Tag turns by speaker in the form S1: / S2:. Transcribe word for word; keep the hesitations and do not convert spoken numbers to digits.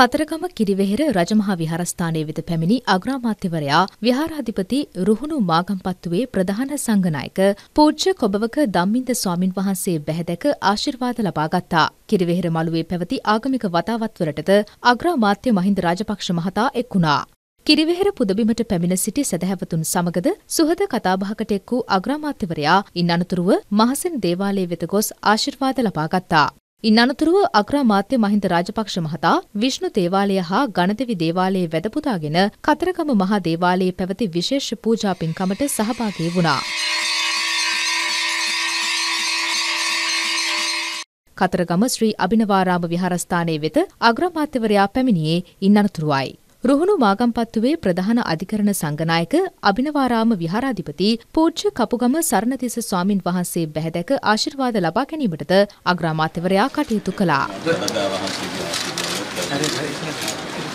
S1: කතරගම කිරිවෙහෙර රජමහා විහාරස්ථානයේ වෙත පැමිණි අග්‍රාමාත්‍යවරයා විහාරාධිපති රුහුණු මාගම්පත්තුවේ ප්‍රධාන සංඝනායක පූජ්‍ය කොබවක ධම්මින්ද ස්වාමින් වහන්සේ බැහැදැක ආශිර්වාද ලබා ගත්තා. කිරිවෙහෙර මළුවේ පැවති ආගමික වතාවත්වලටද අග්‍රාමාත්‍ය මහින්ද රාජපක්ෂ මහතා එක් වුණා. කිරිවෙහෙර පුදබිමට පැමිණ සිටි සැදැහැවතුන් සමගද සුහද කතාබහකට එක් වූ අග්‍රාමාත්‍යවරයා ඉන් අනතුරුව මහසෙන් දේවාලයේ වෙත ගොස් ආශිර්වාද ලබා ගත්තා. ඉන් අනතුරුව අග්‍රාමාත්‍ය මහින්ද රාජපක්ෂ මහතා විෂ්ණු දේවාලය හා ගණදෙවි දේවාලයේ වැදපුදාගෙන කතරගම මහා දේවාලයේ පැවති විශේෂ පූජා පින්කමට සහභාගී වුණා. කතරගම ශ්‍රී අභිනවාරාම විහාරස්ථානයේ වෙත අග්‍රාමාත්‍යවරයා පැමිණියේ ඉන් අනතුරුවයි. රුහුණු මාගම්පත්තුවේ ප්‍රධාන අධිකරණ සංඝනායක අභිනවාරාම විහාරාධිපති පූජ්‍ය කපුගම සරණතිස්ස ස්වාමින් වහන්සේ බැහැදැක ආශිර්වාද ලබා ගැනීමටද අග්‍රාමාත්‍යවරයා කටයුතු කළා.